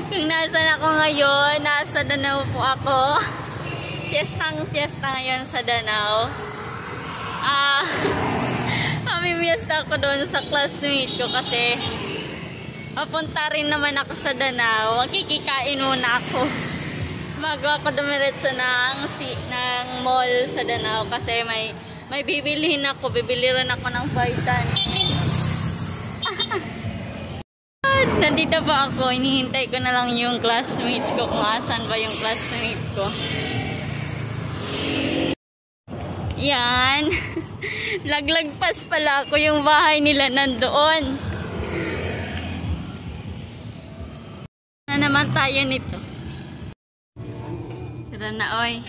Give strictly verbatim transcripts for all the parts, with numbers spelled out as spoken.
Kung nasan ako ngayon, nasa Danao po ako. Fiestang fiesta ngayon sa Danao. Ah, mamimiesta ako doon sa classmate ko kasi papunta rin naman ako sa Danao. Makikikain muna ako bago ako dumiretso ng, si, ng mall sa Danao kasi may may bibilhin ako. Bibili rin ako ng vitamins. Nandito pa ako. Hinihintay ko na lang yung classmates ko kung asan ba yung classmate ko. Yan. Laglagpas pala ako, yung bahay nila nandoon. Na naman tayo nito. Tara na, oy.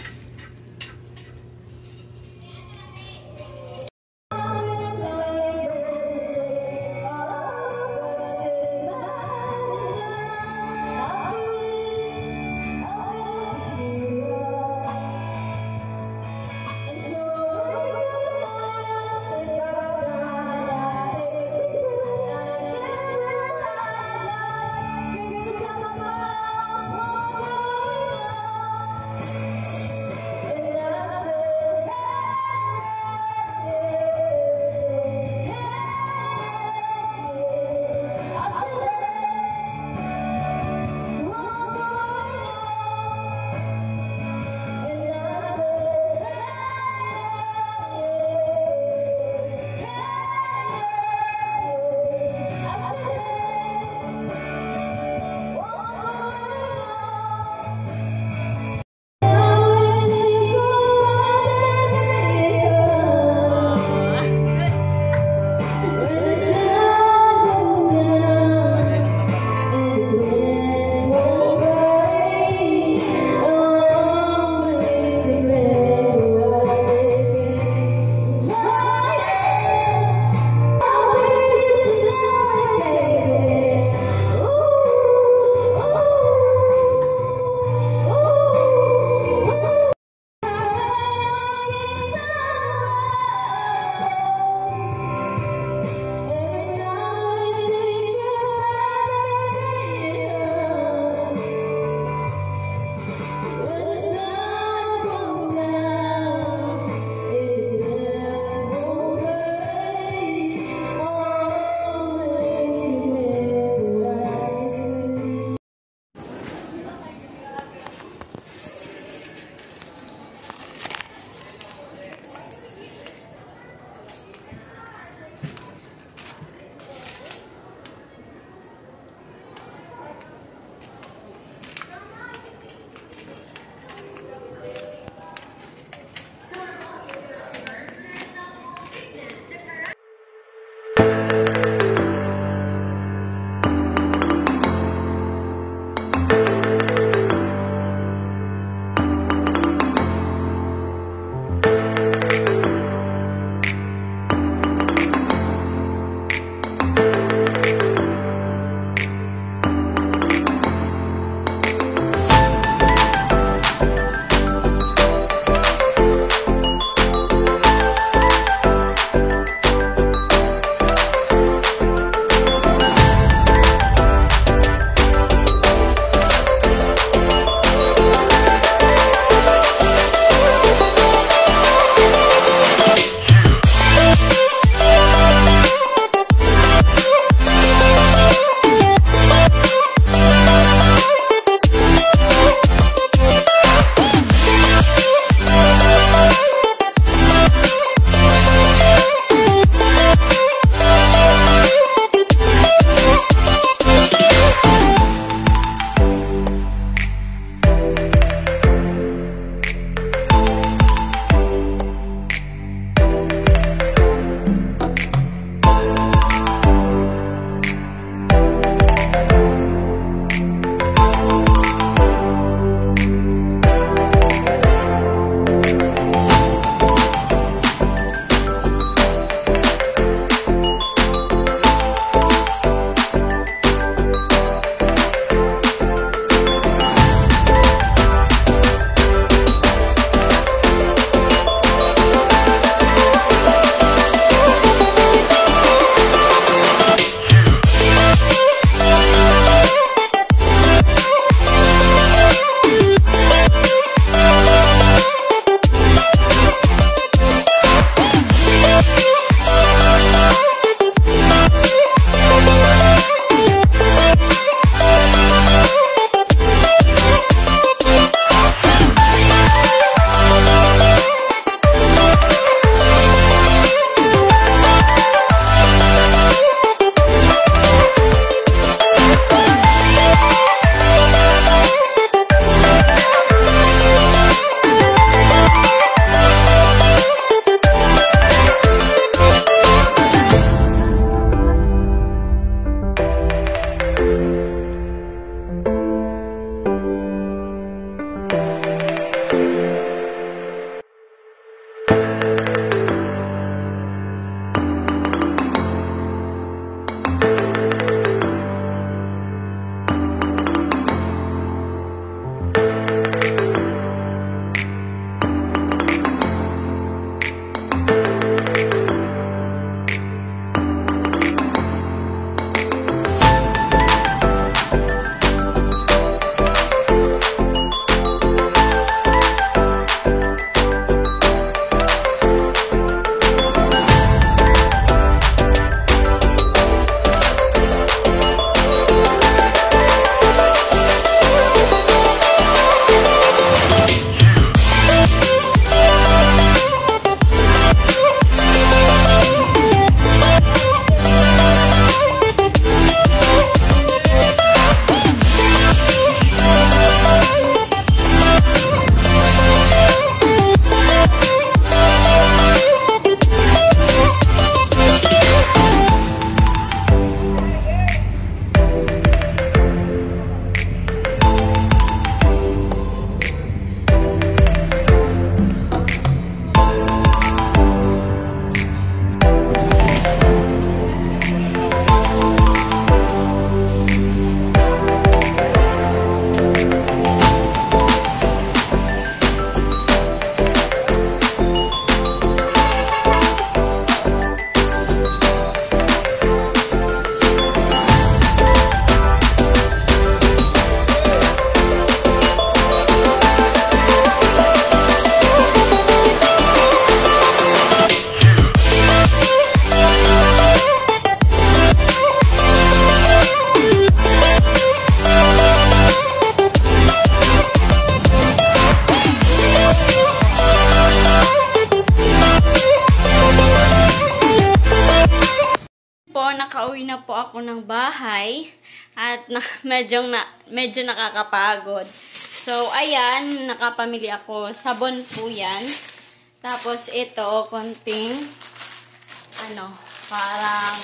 ako ng bahay at na, medyo, na, medyo nakakapagod. So, ayan, nakapamili ako. Sabon po yan. Tapos, ito, konting, ano, parang,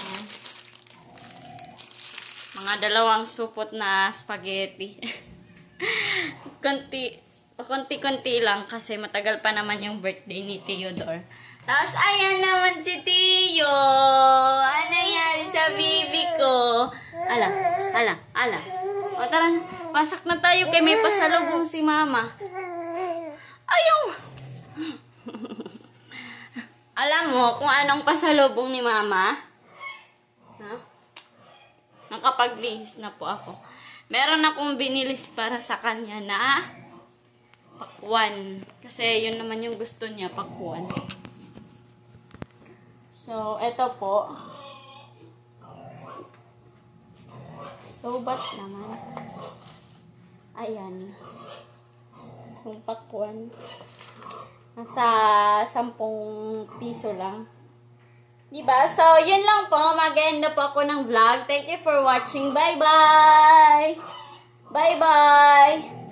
mga dalawang supot na spaghetti. Konti, konti-konti lang kasi matagal pa naman yung birthday ni Theodore. Tapos, ayan naman si Tio. Ano nangyari sa bibi ko? Ala, ala, ala. O, tara na. Pasak na tayo kay may pasalubong si Mama. Ayaw! Alam mo kung anong pasalubong ni Mama? Ha? Nakapagbihis na po ako. Meron akong binilis para sa kanya na pakwan. Kasi yun naman yung gusto niya, pakwan. So, eto po. Lobat naman. Ayan. Yung pakwan. Nasa sampung piso lang. Diba? So, yun lang po. Mag-end na po ako ng vlog. Thank you for watching. Bye-bye! Bye-bye!